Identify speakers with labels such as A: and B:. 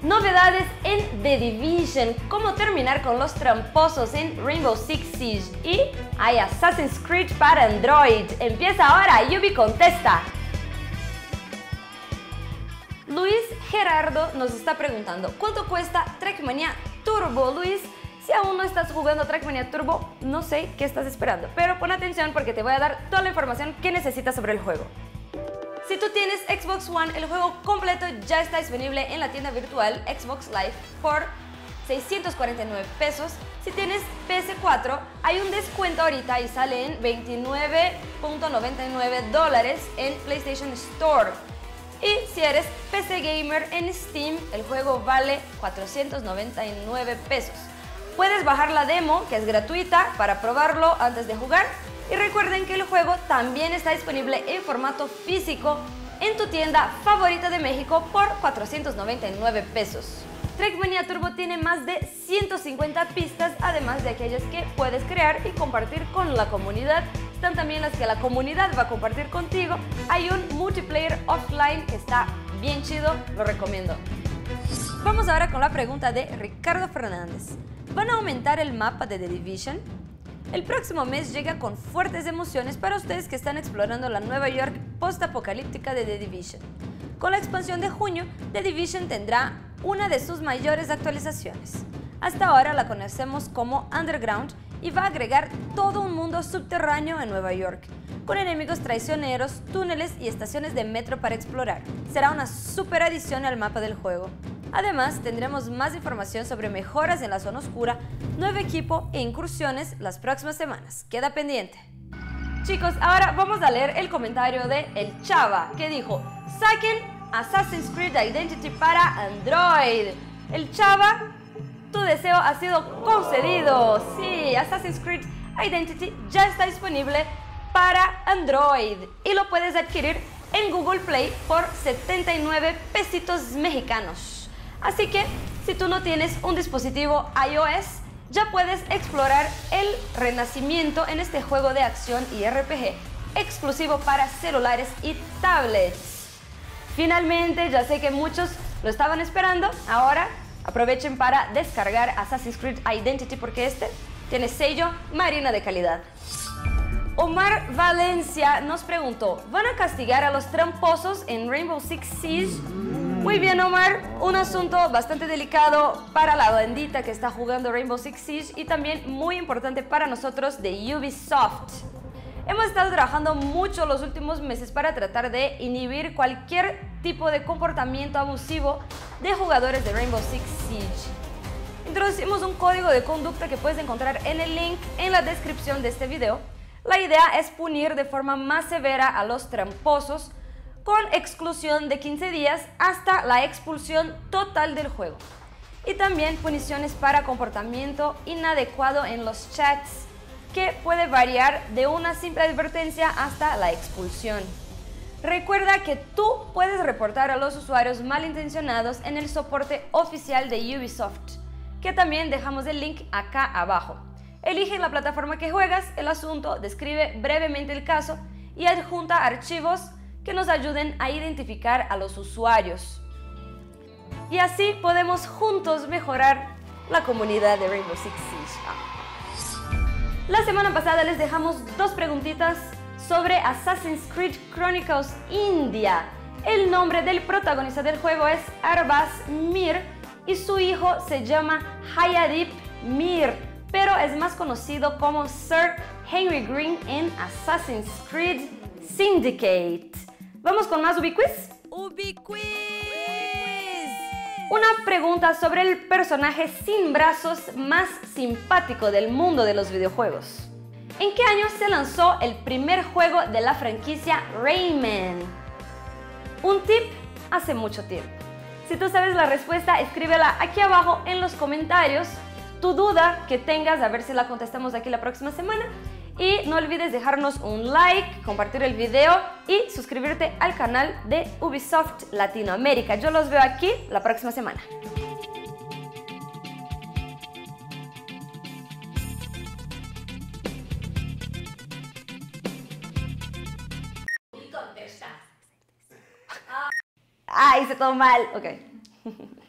A: Novedades en The Division, cómo terminar con los tramposos en Rainbow Six Siege y hay Assassin's Creed para Android. Empieza ahora, Yubi contesta. Luis Gerardo nos está preguntando, ¿cuánto cuesta Trackmania Turbo? Luis, si aún no estás jugando Trackmania Turbo, no sé qué estás esperando, pero pon atención porque te voy a dar toda la información que necesitas sobre el juego. Si tú tienes Xbox One, el juego completo ya está disponible en la tienda virtual Xbox Live por 649 pesos. Si tienes PS4, hay un descuento ahorita y sale en $29.99 en PlayStation Store. Y si eres PC Gamer en Steam, el juego vale 499 pesos. Puedes bajar la demo, que es gratuita, para probarlo antes de jugar. Y recuerden que el juego también está disponible en formato físico en tu tienda favorita de México por 499 pesos. Trackmania Turbo tiene más de 150 pistas, además de aquellas que puedes crear y compartir con la comunidad. Están también las que la comunidad va a compartir contigo. Hay un multiplayer offline que está bien chido, lo recomiendo. Vamos ahora con la pregunta de Ricardo Fernández. ¿Van a aumentar el mapa de The Division? El próximo mes llega con fuertes emociones para ustedes que están explorando la Nueva York post-apocalíptica de The Division. Con la expansión de junio, The Division tendrá una de sus mayores actualizaciones. Hasta ahora la conocemos como Underground y va a agregar todo un mundo subterráneo en Nueva York, con enemigos traicioneros, túneles y estaciones de metro para explorar. Será una super adición al mapa del juego. Además, tendremos más información sobre mejoras en la zona oscura, nuevo equipo e incursiones las próximas semanas. Queda pendiente. Chicos, ahora vamos a leer el comentario de El Chava, que dijo: saquen Assassin's Creed Identity para Android. El Chava, tu deseo ha sido concedido. Sí, Assassin's Creed Identity ya está disponible para Android y lo puedes adquirir en Google Play por 79 pesitos mexicanos. Así que, si tú no tienes un dispositivo iOS, ya puedes explorar el renacimiento en este juego de acción y RPG exclusivo para celulares y tablets. Finalmente, ya sé que muchos lo estaban esperando, ahora aprovechen para descargar Assassin's Creed Identity porque este tiene sello Marina de calidad. Omar Valencia nos preguntó, ¿van a castigar a los tramposos en Rainbow Six Siege? Muy bien, Omar, un asunto bastante delicado para la bandita que está jugando Rainbow Six Siege y también muy importante para nosotros de Ubisoft. Hemos estado trabajando mucho los últimos meses para tratar de inhibir cualquier tipo de comportamiento abusivo de jugadores de Rainbow Six Siege. Introducimos un código de conducta que puedes encontrar en el link en la descripción de este video. La idea es punir de forma más severa a los tramposos con exclusión de 15 días hasta la expulsión total del juego. Y también puniciones para comportamiento inadecuado en los chats, que puede variar de una simple advertencia hasta la expulsión. Recuerda que tú puedes reportar a los usuarios malintencionados en el soporte oficial de Ubisoft, que también dejamos el link acá abajo. Elige la plataforma que juegas, el asunto, describe brevemente el caso y adjunta archivos que nos ayuden a identificar a los usuarios. Y así podemos juntos mejorar la comunidad de Rainbow Six Siege. La semana pasada les dejamos dos preguntitas sobre Assassin's Creed Chronicles India. El nombre del protagonista del juego es Arbaz Mir y su hijo se llama Hayadip Mir, pero es más conocido como Sir Henry Green en Assassin's Creed Syndicate. ¿Vamos con más Ubiquiz?
B: ¡Ubiquiz!
A: Una pregunta sobre el personaje sin brazos más simpático del mundo de los videojuegos. ¿En qué año se lanzó el primer juego de la franquicia Rayman? Un tip: hace mucho tiempo. Si tú sabes la respuesta, escríbela aquí abajo en los comentarios. Tu duda que tengas, a ver si la contestamos aquí la próxima semana. Y no olvides dejarnos un like, compartir el video y suscribirte al canal de Ubisoft Latinoamérica. Yo los veo aquí la próxima semana. Y contesta. Ah, hice todo mal. Ok.